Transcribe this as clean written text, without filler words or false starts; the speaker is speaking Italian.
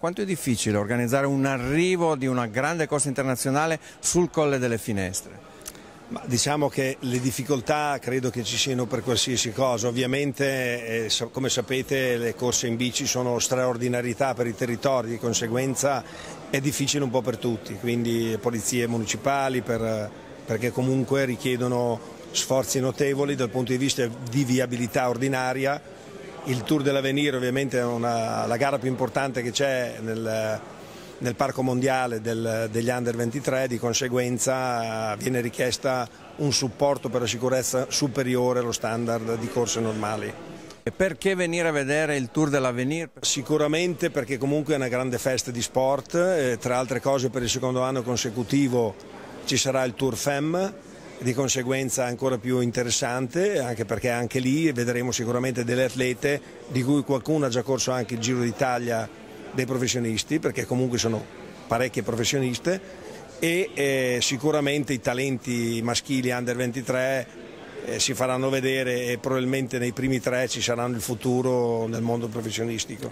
quanto è difficile organizzare un arrivo di una grande corsa internazionale sul Colle delle Finestre? Ma diciamo che le difficoltà credo che ci siano per qualsiasi cosa. Ovviamente, come sapete, le corse in bici sono straordinarietà per i territori, di conseguenza è difficile un po' per tutti, quindi polizie municipali perché comunque richiedono sforzi notevoli dal punto di vista di viabilità ordinaria. Il Tour dell'Avenir ovviamente è la gara più importante che c'è nel parco mondiale degli Under 23, di conseguenza viene richiesta un supporto per la sicurezza superiore allo standard di corse normali. E perché venire a vedere il Tour dell'Avenir? Sicuramente perché comunque è una grande festa di sport, tra altre cose per il secondo anno consecutivo ci sarà il Tour Femme, di conseguenza ancora più interessante, anche perché anche lì vedremo sicuramente delle atlete di cui qualcuno ha già corso anche il Giro d'Italia dei professionisti, perché comunque sono parecchie professioniste, e sicuramente i talenti maschili Under 23 si faranno vedere e probabilmente nei primi tre ci saranno il futuro nel mondo professionistico.